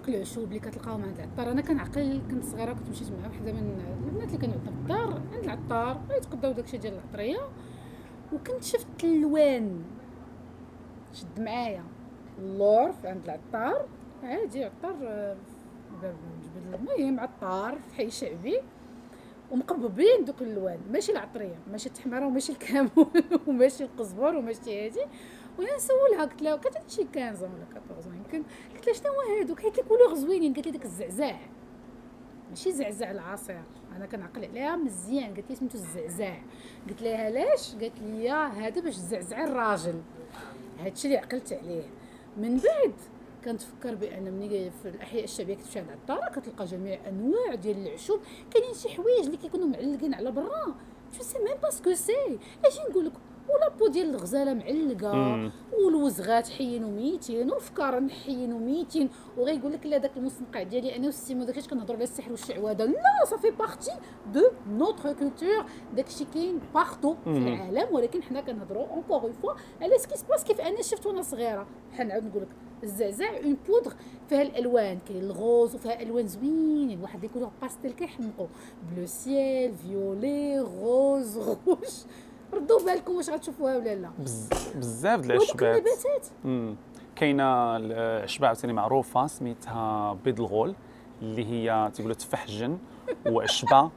دوك العشوب اللي كتلقاهم عند العطار. انا كنعقل كنت صغيره كنت مشيت مع وحده من البنات اللي كانوا عندنا في الدار عند العطار يتقداو داكشي ديال العطريه، وكنت شفت الالوان شد معايا اللور عند العطار عادي، عطار باب جبل، المهم عطار في حي شعبي ومقببين دوك الالوان، ماشي العطريه ماشي التحميره وماشي الكمون وماشي القزبر وماشي هادي. وانا نسولها قلت لها كانت شي 15 ولا 14 يمكن، قلت لها شنو هو هادوك؟ قالت لي كولور زوينين، قالت لي داك الزعزاع ماشي زعزع العصير، انا كنعقل عليها مزيان، قالت لي سميتو الزعزاع. قلت لها علاش؟ قالت لي هذا باش تزعزعي الراجل، هادشي اللي عقلت عليه. من بعد كنتفكر بان ملي في الاحياء الشعبيه كتمشي عند العطار كتلقى جميع انواع ديال العشوب، كاينين شي حوايج اللي كيكونوا معلقين على برا جو سي ميم با سكو سي، اجي نقول لك ولا بو ديال الغزاله معلقه والوزغات حينو 200 والفكار حينو 200، وغيقول لك لا داك المستنقع ديالي انا والسيمو داكشي كنهضروا على السحر والشعوذه، لا صافي بارتي دو نوتر كولتور، داكشي كاين بارتو في العالم، ولكن حنا كنهضروا اونكور اون فوا على سكي سباس كيف انا شفت وانا صغيره. بحال نعاود نقول لك الزعزع اون بودر فيها الالوان، كاين الغوز وفيها الوان زوينين، واحد لي كولور باستيل كيحمقوا بلو سيل فيولي غوز روج، ردوا بالكم واش غتشوفوها ولا لا. بزاف د العشبات كاينه العشبه عاوتاني معروفه سميتها بيض الغول، اللي هي تيقولوا تفاح الجن، وعشبه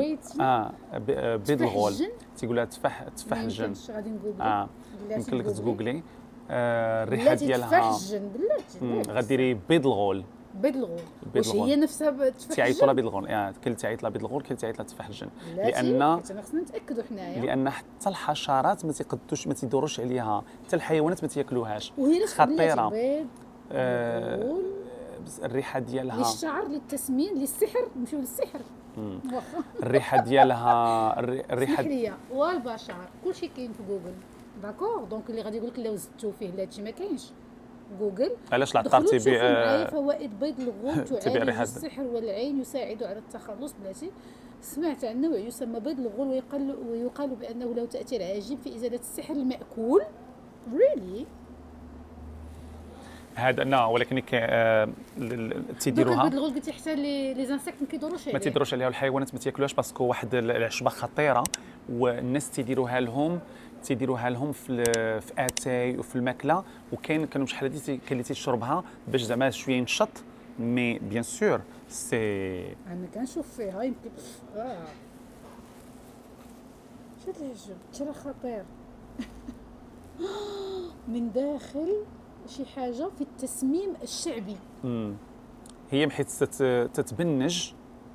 بيض الغول تيقولها تفاح الجن. غادي نقول يمكن لك تجوجلي الريحه ديالها تفاح الجن بلاتي، غديري بيض الغول. بيض الغول واش هي نفسها تفاح تعيطوا لها بيض الغول، كل تعيط لها بيض الغول، كل تعيط لها تفاح الجن، لان خصنا نتاكدوا حنايا، لان حتى الحشرات ما تيقدوش ما تيدوروش عليها، حتى الحيوانات ما تياكلوهاش، وهي خطيره. بيض الريحه ديالها للشعر للتسمين للسحر، نمشيو للسحر الريحه ديالها الريحه السحريه والبشر كلشي كاين في جوجل داكور. دونك اللي غادي يقول لك لا وزدتو فيه لا هادشي ما كاينش جوجل. علاش العطار تيبيع فوائد بيض الغول تعالج السحر والعين، يساعد على التخلص بلاتي. سمعت عن نوع يسمى بيض الغول ويقال بانه له تاثير عجيب في ازاله السحر الماكول. ريلي هذا لا، ولكن تيديروها بيض الغول قلتي حتى لي زانسيكت ما كيدوروش عليه، ما تيديروش عليها، والحيوانات ما تياكلوهاش باسكو واحد العشبه خطيره، والناس تيديروها لهم في اتاي وفي الماكله، وكاين كانوا شحال هادي كاين اللي تيشربها باش زعما شويه ينشط، مي بيان سور سي انا كنشوف فيها يمكن شاد العجب ترى خطير من داخل شي حاجه في التسميم الشعبي. هي بحيث تتبنج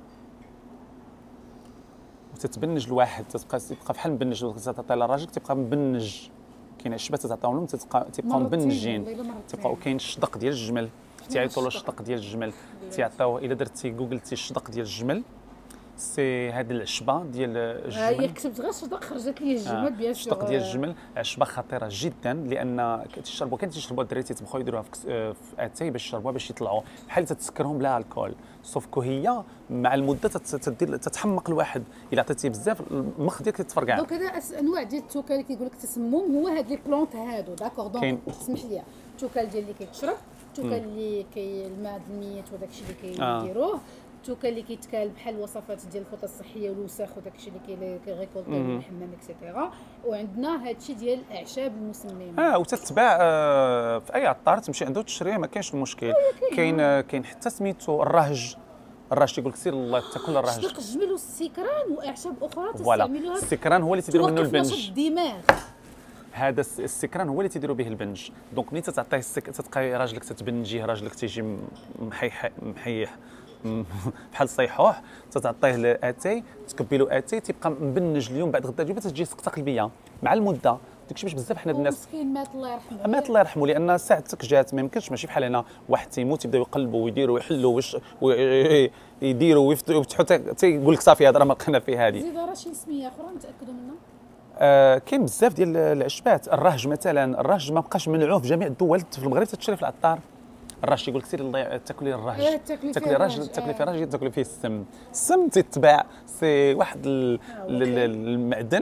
وتتبنج الواحد، تبقى بحال مبنج، تعطي للراجل تبقى مبنج. كاين عشبه تعطيهم لهم تبقاو مبنجين، تبقاو. كاين الشدق ديال الجمل تيعيطوا له الشدق ديال الجمل، تيعطيوه الا درتي جوجلتي الشدق ديال الجمل، سي هذه العشبه ديال الجمل. هي كتبت غير الشدق خرجت لي الجمل بيان سور. الشدق ديال الجمل عشبه خطيره جدا، لان كتشربوا الدراري تيطبخوا يديروها في اتاي باش يشربوها باش يطلعوا بحال تسكرهم بلا الكول، سوف كو هي مع المده تتحمق الواحد، الا عطيتيه بزاف المخ ديالك تتفرقع. دونك هذا انواع ديال التوكل اللي كيقول لك تسمم، هو هاد لي بلونط هادو داكور. دونك اسمح لي، التوكل ديال اللي كيتشرب، التوكل اللي الماء الميت وداك الشيء اللي كيديروه، التوكل اللي كيتكال بحال الوصفات ديال الفوطه الصحيه والوساخ وداك الشيء اللي كيغيكولطيو من الحمام اكسيتيرا. وعندنا هادشي ديال الاعشاب المسممه وتتباع في اي عطار تمشي عنده تشريها، ما كاينش المشكل. كاين حتى سميتو الرهج تيقول لك سير الله تاكل الرهج. شدق الجمل والسكران واعشاب اخرى تستعملوها. السكران هو اللي تيديروا منه البنج. الدماغ هذا السكران هو اللي تيديروا به البنج. دونك ملي تعطيه تتلقى راجلك تتبنجيه، راجلك تيجي محيح بحال صيحوح، تعطيه الاتاي تكبي له اتاي تيبقى مبنج اليوم بعد غدا اليوم تجي سكته قلبيه مع المده. داكشي باش بزاف حنا الناس مسكين مات الله يرحمه، مات الله يرحمه، لان ساعتك جات ما يمكنش ماشي بحال هنا واحد تيموت يبداو يقلبوا ويديروا ويحلوا ويديروا ويفتحوا تيقول لك صافي هذا راه ما بقينا فيه. هذه زيد راه شي سميه اخرى نتاكدوا منها. كاين بزاف ديال العشبات. الرهج مثلا، الرهج ما بقاش ممنوع في جميع الدول، في المغرب تتشري في العطار. الرهج تيقول لك سير الله تاكلي الرهج، تاكلي الرهج، تاكلي فيه الرهج، تاكلي فيه السم تيتباع. سي واحد المعدن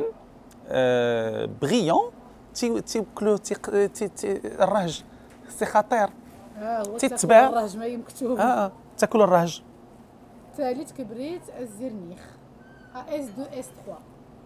بغيون تيوكلو الرهج، سي خطير. هو تتباع الرهج ما مكتوب. تاكل الرهج. ثالث كبريت الزرنيخ اس 2 اس 3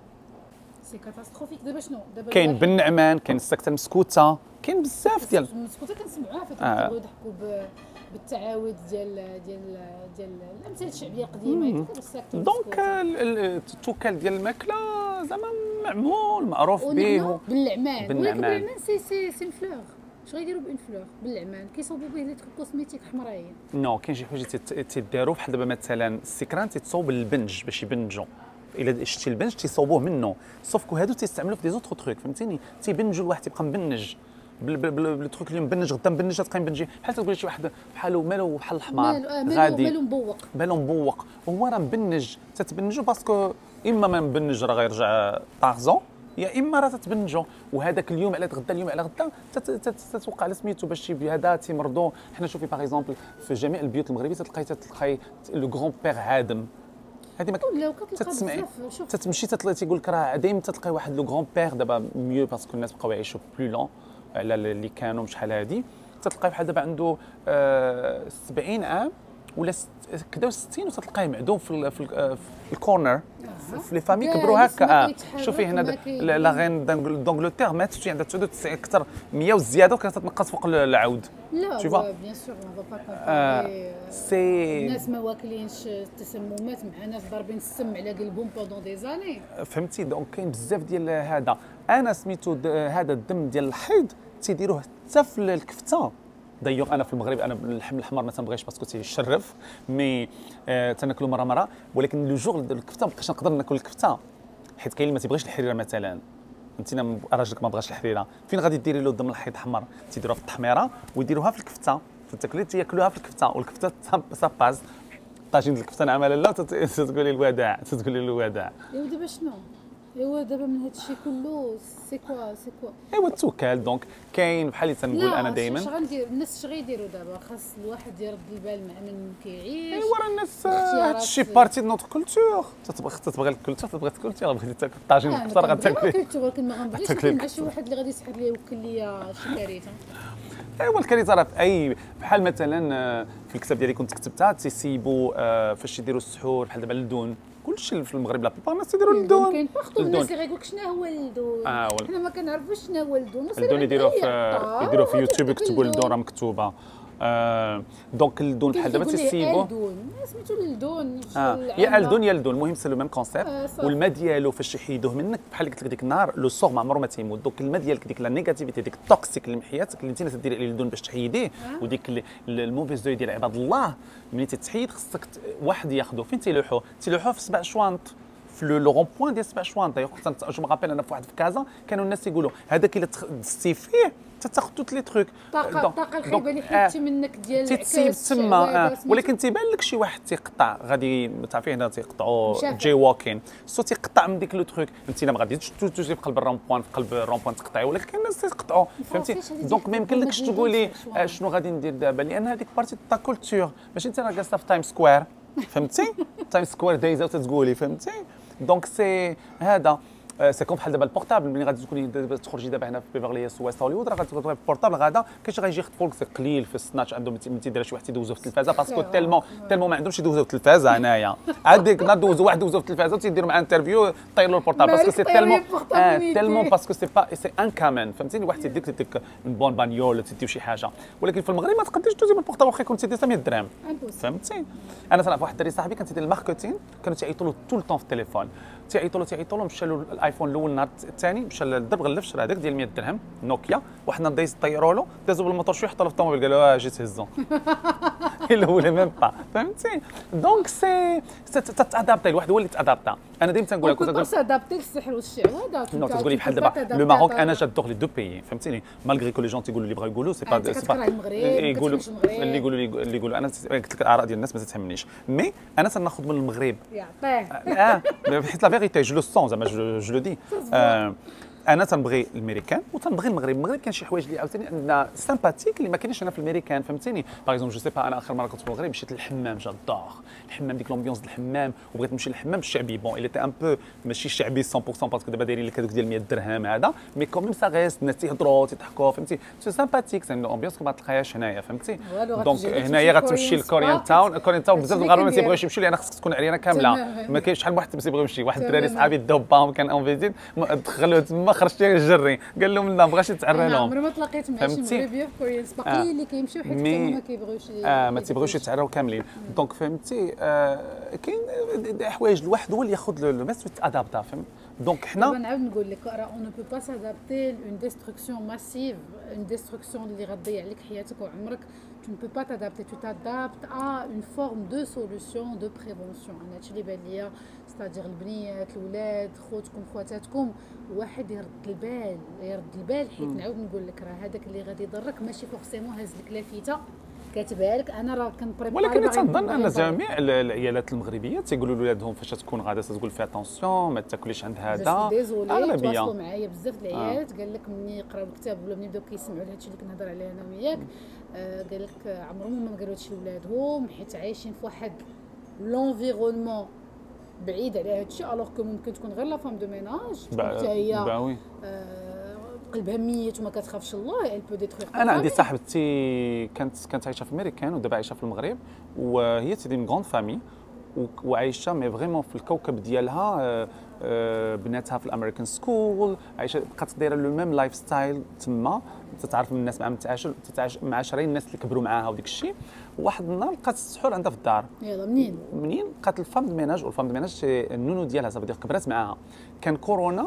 سي كاتاستروفيك. دابا شنو دابا كاين بالنعمان، كاين السكته المسكوته، كاين بزاف ديال المسكوته كنسمعوها فاش يضحكوا بالتعاود ديال الامثال الشعبيه القديمه دونك التوكل ديال الماكله زعما معمول معروف به. باللعمان باللعمان سي اون فلور. اش غيديروا بان فلور باللعمان؟ كيصوبوا به لي تروك كوسميتيك حمرايين. نو كاين شي حوايج تيداروا بحال دابا مثلا السكران تيتصوب للبنج باش يبنجوا. الا شتي البنج تيصوبوه منه، سوف هادو تيستعملوا في دي زوتر تروك فهمتيني، تيبنجوا الواحد تيبقى مبنج بالتروك اللي مبنج غدا مبنج تبقى مبنجي بحال تقول شي واحد بحالو مالو بحال الحمار غادي مالو مبوق هو راه مبنج. تتبنجو باسكو اما ما مبنج راه غيرجع طارزون، يا اما راه تتبنجو وهذاك اليوم على غدا اليوم على غدا تتوقع على سميتو باش شي هذا تيمرضوا. حنا شوفي باغ اكزومبل في جميع البيوت المغربيه تلقاي لو غران بير عادم. هذه ما تسمعي تتمشي تيقول لك راه دائما تلقاي واحد لو غران بير. دابا ميو باسكو الناس بقاو يعيشوا بلو لون على اللي كانوا شحال هذه. تلقاي بحال دابا عنده 70 عام ولا كذا و60 وتلقاه معدوم في الكورنر. في لي فامي كبروا هكا. شوفي هنا لا غين دونجلتير ماتت عندها 99 اكثر 100 وزياده وكتنقص فوق العود. لا بيان سور ما با كومباري. سي الناس ما واكلينش التسممات مع ناس ضاربين السم على قلبهم بوندون دي زاني. فهمتي دونك كاين بزاف ديال هذا. انا سميتو هذا الدم ديال الحيض تيديروه حتى في الكفته. دايوغ انا في المغرب انا اللحم الحمر ما تنبغيش باسكو تيشرف مي تناكلو مره ولكن لو جور الكفته ما بقيتش نقدر ناكل الكفته حيت كاين اللي ما تيبغيش الحريره مثلا. انت راجلك ما بغاش الحريره فين غادي ديري له الدم الحيض حمر؟ تيديروها في التحميره ويديروها في الكفته في التكليت تياكلوها في الكفته والكفته ساباز طاجين الكفته نعمل لا تقولي الوداع تقولي الوداع. ايوا دابا شنو؟ ايوا دابا من هذا الشيء كله سي كوا ايوا التوكل دونك كاين بحال اللي تنقول انا دائما. اش غندير الناس؟ اش غيديروا دابا؟ خاص الواحد يرد البال مع من كيعيش. ايوا راه الناس هذا الشيء بارتي دو نوتر كولتور. تتبغي الكولتور تبغي تاكل يلاه بغيتي تاكل طاجين الكفته غتاكلي. ولكن ما غنبغيش مع شي واحد اللي غادي يسحب لي يوكل لي شي كارثه. ايوا الكارثه راه في اي بحال مثلا في الكتاب ديالي كنت كتبتها تيسيبوا فاش يديروا السحور بحال دابا اللدون كلشي في المغرب لا بلوبار الناس يديروا اللدون. كاين بارتو الناس اللي غايقول لك شنو هو اللدون. حنا ما كنعرفوش شنو هو اللدون. اللدون يديروه في يوتيوب يكتبوا اللدون راه مكتوبه. دونك اللدون بحال دابا تيسيبوا سميتو اللدون يا اللدون يا اللدون المهم سي لو ميم كونسيبت. والماء ديالو فاش يحيدوه منك بحال اللي قلت لك ديك النهار لو سور ما عمره ما تيموت. دونك الماء ديالك ديك لا نيجاتيفيتي ديك التوكسيك اللي محياتك اللي انت تديري عليه اللدون باش تحيديه وديك الموفيز دو ديال عباد الله ملي تتحيد خصك واحد ياخذه. فين تيلوحوه في 7 شوانط في لو رون بوين ديال 7 شوانط. دايوغ جو مغابيل انا في واحد في كازا كانوا الناس يقولوا هذاك الا دستي فيه تاخذ توت لي تروك. الطاقه الخايبه اللي حيدتي منك ديال تتسيب تما ولكن تيبان لك شي واحد تيقطع غادي تعرفي هنا تيقطعوا جي واكين سو تيقطع من ديك لو تروك. انت ما غاديش توجي في قلب الرون بوين في قلب الرون بوين تقطعي ولكن كاين الناس تيقطعوا فهمتي. دونك ما يمكنلكش تقولي شنو غادي ندير دابا لان هذيك بارتي تا كولتور ماشي انت راه جالسه في تايم سكوير فهمتي. تايم سكوير دايزه وتتقولي فهمتي. دونك سي هذا سي كوم بحال دابا البورتابل ملي غادي تكوني تخرجي دابا هنا في بيفرلي هيلز ويست هوليوود راه غتبغي البورتابل غادا كاين شي غيجي يخطفوا لك قليل في السناتش عندهم من تيدير شي واحد تيدوزو في التلفازه باسكو تيلمون ما عندهمش يدوزو في التلفازه هنايا عاد ديك دوزو واحد دوزو في التلفازه وتيديروا معاه انترفيو طيروا له البورتابل باسكو سي تيلمون باسكو سي ان كامن فهمتيني. واحد تيديك اون بون بانيول تديو شي حاجه ولكن في المغرب ما تقدريش دوزي بالبورتابل واخا يكون تيدي 100 درهم فهمتي. انا تنعرف واحد الدري صاحبي كان تيدير الماركتين كانوا تيعيطوا له طول الطون في التليفون تيعيطوا له مشى له الايفون الاول النهار الثاني مشى للدرب غلف شرا هذاك ديال 100 درهم نوكيا وحنا دايز طيروا له دازوا بالموطور شويه حطوا له في الطوموبيل قال له اجي تهزو الا ميم با فهمتي. دونك سي تتادابتي الواحد هو اللي تادابتا. انا ديما تنقول لك كنت تادابتي للسحر والشعوذه تقولي بحال دابا لو ماروك انا جادور لي دو بيي فهمتيني مالغري كو لي جون تيقولوا اللي بغاو يقولوا سي با يقولوا اللي يقولوا انا قلت لك الاراء ديال الناس ما تتهمنيش مي انا تناخذ من المغرب يعطيه حيت لا فيغيتي جو لو سون زعما جو لو دي انا تنبغي الامريكان وتنبغي المغرب كاين شي حوايج اللي عاوتاني عندنا سامباتيك اللي ما كاينش هنا في الامريكان فهمتيني. باغ اكزومبل جو سي با، انا اخر مره كنت في المغرب مشيت للحمام، جادور الحمام، ديك لومبيونس ديال الحمام، وبغيت نمشي للحمام الشعبي. بون اللي تي ان بو ماشي شعبي 100% باسكو دابا دايرين لك هذوك ديال 100 درهم هذا، مي كوميم سا غيست الناس تيهضروا تيضحكوا فهمتي، سي سامباتيك، سي امبيونس ما تلقايهاش هنايا فهمتي. دونك هنايا غتمشي للكوريان تاون، بزاف المغاربه ما تيبغيوش يمشيو لان خصك تكون عريانه كامله، ما كاينش شحال من واحد تيبغي يمشي. واحد الدراري صحابي دباهم كان انفيزيد دخلوه تما خرجتي جري، قال لهم لا بغاش يتعرى لهم. عمري ما تلاقيت مع شي مغربي في كوريا باقي اللي كيمشيو حيت كانوا ما كيبغيوش ما تيبغيوش يتعراو كاملين. دونك فهمتي كاين حوايج الواحد هو اللي ياخذ لو ميس ويتادابتا فهم. دونك حنا نعاود نقول لك راه اون بو با سادابتي اون ديستركسيون ماسيف، اون ديستركسيون اللي غتضيع لك حياتك وعمرك. tu ne peux pas t'adapter, tu t'adaptes à une forme de solution de prévention. انا هادشي اللي بان ليا، ستادير البنيات الولاد خوتكم خواتاتكم، الواحد يرد البال حيت نعاود نقول لك راه هذاك اللي غادي يضرك ماشي فورسيمون هاز لك لافته كاتبها لك. انا راه كنبريباري، ولكن تنظن ان جميع العيالات المغربيه تيقولوا لولادهم فاش تكون غاده تقول في اتونسيون ما تاكليش عند هذا. اغلبيه تواصلوا معايا بزاف د العيالات قال لك ملي يقراو الكتاب ولا ملي بداو كيسمعوا لهادشي اللي كنهضر عليه انا وياك، قال لك عمرهم ما قالوا هادشي لولادهم حيت عايشين في واحد لونفيرونمون بعيد على هادشي، الوغ كو ممكن تكون غير لا فام دو ميناج حتى هي قلبها ميت وما كتخافش الله، ال بو ديتروير. انا عندي صاحبتي كانت عايشه في امريكان ودابا عايشه في المغرب، وهي تي دي غون فامي وعايشه مي فريمون في الكوكب ديالها. بناتها في الامريكان سكول عايشه، بقات دايره لو ميم لايف ستايل تما، تتعرف من الناس مع تتعاشر معاشرين الناس اللي كبروا معاها وديك الشيء. وواحد النهار لقات السحور عندها في الدار. يلا منين لقات الفام دو ميناج، والفام دو ميناج النونو ديالها صافي كبرات معاها. كان كورونا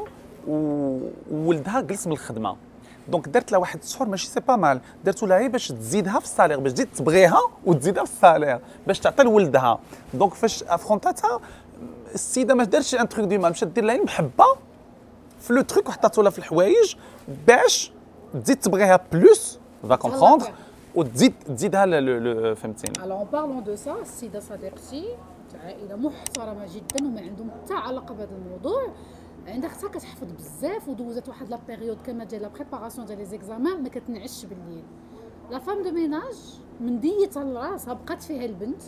وولدها جلس من الخدمه، دونك درت لها واحد السحور ماشي سي با مال، درتو لها باش تزيدها في الصالير، باش تزيد تبغيها وتزيدها في الصالير باش تعطي لولدها. دونك فاش افرونتاتها السيده ما دارتش ان تروك ديما، مشات دير لها المحبه في لو تروك وحطاتو لها في الحوايج باش تزيد تبغيها بلوس فا كومبروندر وتزيدها فهمتيني. الو بارلون دو سا، السيده صديقتي عائله محترمه جدا وما عندهم حتى علاقه بهذا الموضوع. عندها اختها كتحفظ بزاف ودوزت واحد لا بيريود كما ديال لا بريباراسيون ديال لي زيكزامان، ما كتنعش بالليل. لا فام دو ميناج من ديتها لراسها بقات فيها البنت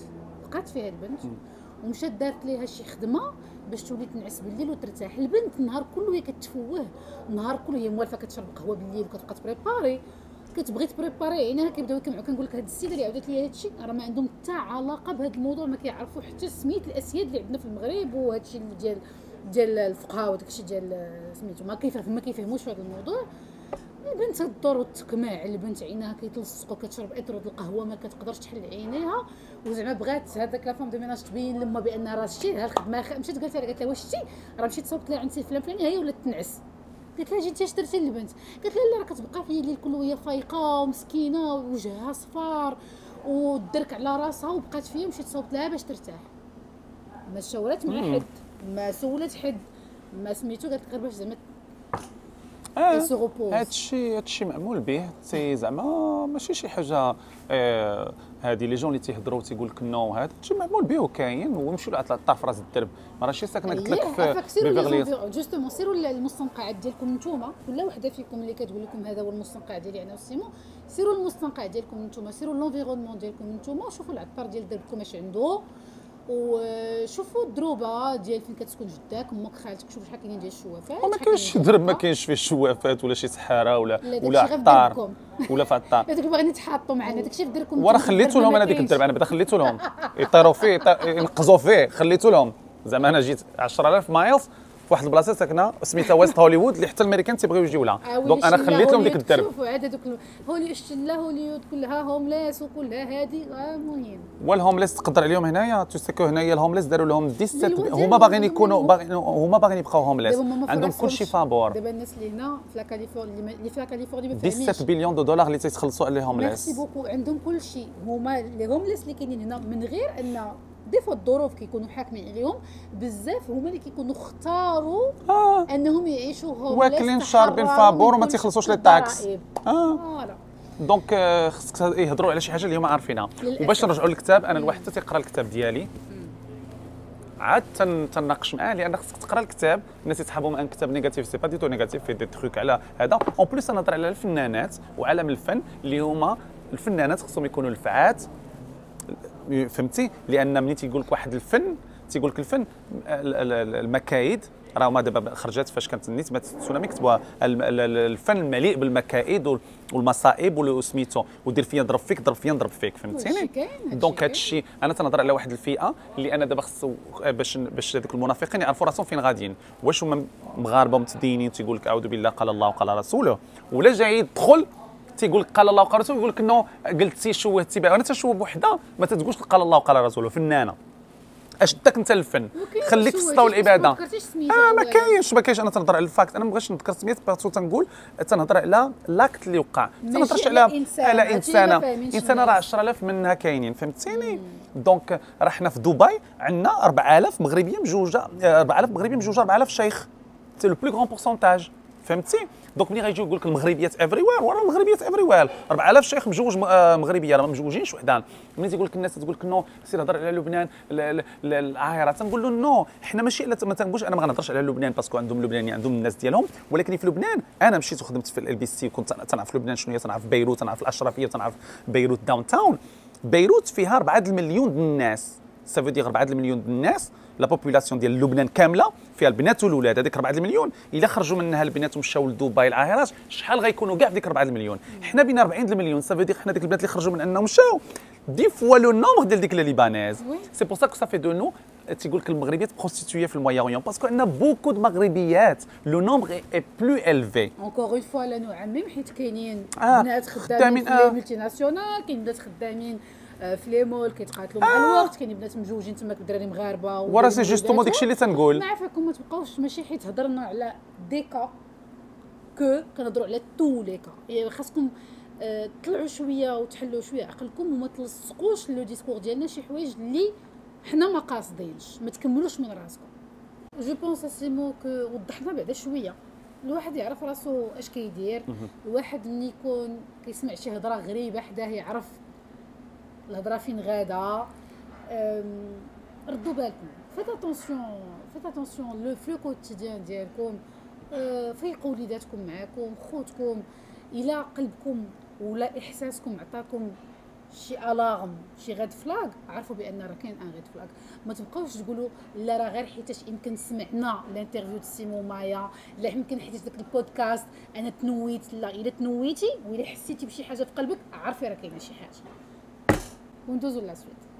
ومشات دارت ليها شي خدمه باش تولي تنعس بالليل وترتاح. البنت النهار كله هي كتفوه، النهار كله هي موالفه كتشرب قهوه بالليل وكتبقى تبريباري، كتبغي تبريباري عينها. كيبداو يجمعوا، كنقول لك هاد السيده اللي عاودت لي هادشي راه ما عندهم حتى علاقه بهذا الموضوع، ما كيعرفوا حتى سميت الاسياد اللي عندنا في المغرب وهادشي ديال الفقهاء وداكشي ديال سميتو ما كيفهموش في هذا الموضوع. البنت الدور والتقماع، البنت عينها كيتلصقوا، كتشرب اطرد القهوه ما كتقدرش تحل عينيها، وزعما بغات هذاك لا فام دو ميناج تبين لما بان راه شتي الخدمه. مشات قالت لها واش شتي راه مشيت صوبت لها عند سي فلان فلاني هي ولات تنعس. قالت لها جيتي اش درتي للبنت؟ قالت لها لا راه كتبقى في الليل كله وهي فايقه ومسكينه ووجهها صفار ودرك على راسها، وبقات فيا ومشيت صوبت لها باش ترتاح. ما شاورات مع حد، ما سولت حد، ما سميتو، قالت غير باش زعما هادشي معمول به. سي زعما ماشي شي حاجه هادي لي جون اللي تيهضروا تيقول لك نو، هذا شي معمول به وكاين، ومشيو للطرف في راس الدرب، ما راه شي ساكنه قلت لك في بيفرلي. جوستومون سيروا للمستنقعات ديالكم نتوما، كل وحده فيكم اللي كتقول لكم هذا هو المستنقع ديالي انا وسيمون، سيروا المستنقع ديالكم نتوما، سيروا لونفيرونمون ديالكم نتوما، شوفوا العطار ديال دربكم اش عنده، وشوفوا الدروبه ديال فين كتسكن جداك امك خالتك، شوفوا شحال كاينين ديال الشوافات. وما كاينش شي درب ما كاينش فيه الشوافات ولا شي سحاره ولا عطار ولا في عطار. هذوك باغيين يتحاطوا معنا، داكشي في دركم. وراه خليتو لهم انا ديك الدرب، انا بعدا خليتو لهم يطيروا فيه ينقزوا فيه، خليتو لهم. زعما انا جيت 10000 مايلز في واحد البلاصه ساكنه سميتها ويست هوليوود اللي حتى الامريكان تيبغيو يجيو لها، دونك انا خليت لهم ديك الدرب. شوفوا عاد هذوك هوليوود كلها هومليس وكلها هذه مهم. والهومليس تقدر عليهم هنايا، تسكو هنايا الهومليس داروا لهم 17، هما باغيين يكونوا هما باغيين يبقاو هومليس، عندهم كلشي فابور. دابا الناس اللي هنا في لا كاليفورنيا اللي في لا كاليفورنيا ما فاهمينش 17 بليون دولار اللي تيتخلصوا على الهومليس. ميرسي بوكو، عندهم كلشي. هما لي هومليس اللي كاينين هنا من غير ان ديفو الظروف كيكونوا حاكمين عليهم بزاف، هما اللي كيكونوا اختاروا انهم يعيشوا هومليس واكلين شاربين فابور وما تيخلصوش لي تاكس. دونك خصك يهضروا على شي حاجه اللي هما عارفينها. وباش نرجعوا للكتاب، انا الواحد حتى تيقرا الكتاب ديالي عاد تناقش معاه، لان خصك تقرا الكتاب. الناس يتحابوا ان كتاب نيجاتيف، سي با دي تو نيجاتيف، في دي تروك على هذا. اون بليس انا نهضر على الفنانات وعالم الفن اللي هما الفنانات خصهم يكونوا الفعات، فهمتي؟ لان ملي تيقول لك واحد الفن، تيقول لك الفن المكايد، راه ما دابا خرجت فاش كانت النيت مات التسونامي كتبوها الفن المليء بالمكائد والمصائب وسميتو، ودير فيا نضرب فيك ضرب فيا نضرب فيك، فهمتيني؟ دونك هذا الشيء انا تنهضر على واحد الفئه اللي انا دابا خصو باش هذوك المنافقين يعرفوا راسهم فين غاديين، واش هما مغاربه متدينين تيقول لك اعوذ بالله قال الله وقال رسوله، ولا جاي يدخل تيقول لك قال الله وقال رسوله، يقول لك انه قلتي شوهتي بها. انا تشوه بوحده ما تتقولش قال الله وقال رسوله، فنانه اش داك انت الفن، خليك في الصلاه والعباده. ما كاينش انا تنهضر على الفاكت، انا ما بغيتش نذكر سميت باسكو تنقول تنهضر على لاكت اللي وقع، تنهضرش على انسانه راه 10,000 منها كاينين، فهمتيني؟ دونك راه حنا في دبي عندنا 4000 مغربيه مجوجه، 4000 مغربيه مجوجه 4000 شيخ، سي لو بلو غون بورسونتاج، فهمتي؟ دونك ملي غيجيو يقول لك المغربيات افري وير، وراه المغربيات افري وير 4000 شيخ مجوج مغربيه، راه ما مجوجينش وحدان. ملي تيقول لك الناس تقول لك نو سير هضر على لبنان العاهره، تنقول له نو حنا ماشي ما تنقولش انا ما غنهضرش على لبنان باسكو عندهم لبناني عندهم الناس ديالهم، ولكن في لبنان انا مشيت وخدمت في ال بي سي وكنت تنعرف لبنان شنو هي، تنعرف بيروت، تنعرف الاشرفيه، تنعرف بيروت داون تاون. بيروت فيها 4 المليون الناس، سافو دير 4 المليون الناس، لا بوبولاسيون ديال لبنان كامله فيها البنات والولاد، هذيك 4 المليون الا خرجوا منها البنات ومشاو لدبي العاهرات شحال غيكونوا كاع في ديك 4 المليون؟ حنا بين 40 المليون، سافو دير حنا ديك البنات اللي خرجوا من عندنا ومشاو 10 فوا لو نومبر ديال ديك ليبانيز. سي بور سا كو سافي دو نو تيقول لك المغربيات بروستيتويه في المويا اوريون، باسكو عندنا بوكو دو مغربيات، لو نومبر اي بلو الفي. اونكور اون فوا لا نعمم، حيت كاينين بنات خدامين في الملتي ناسيونال، كاين بنات خدامين في لي مول كيتقاتلوا مع الوقت، كاينين بنات مجوجين تما بدراري مغاربه، وراه سي جوستومون داكشي اللي تنقول. نعرفكم ما تبقاوش ماشي حيت هضرنا على ديكا كو كنهضروا على تو لي كا، يعني خاصكم طلعوا شويه وتحلوا شويه عقلكم وما تلصقوش لو ديسكور ديالنا شي حوايج اللي حنا ما قاصدينش، ما تكملوش من راسكم. جو بونس اسيمو كو وضحنا بعدا شويه، الواحد يعرف راسو اش كيدير، الواحد ملي يكون كيسمع شي هضره غريبه حداه يعرف الهضره فين غاده. ردوا بالكم، فيت اتونسيون لو فلو كوتيديان ديالكم، فيقوا وليداتكم معاكم، خوتكم، الى قلبكم ولا احساسكم عطاكم شي الارم شي غاد فلاغ، عرفوا بان راه كاين ان غاد فلاغ. ما تبقاوش تقولوا لا راه غير حيتاش يمكن سمعنا الانترفيو د سيمو مايا، لا يمكن حيتاش داك البودكاست انا تنويت. لا، الا تنويتي ولا حسيتي بشي حاجه في قلبك عرفي راه كاينه شي حاجه. وندوزو لا سويت.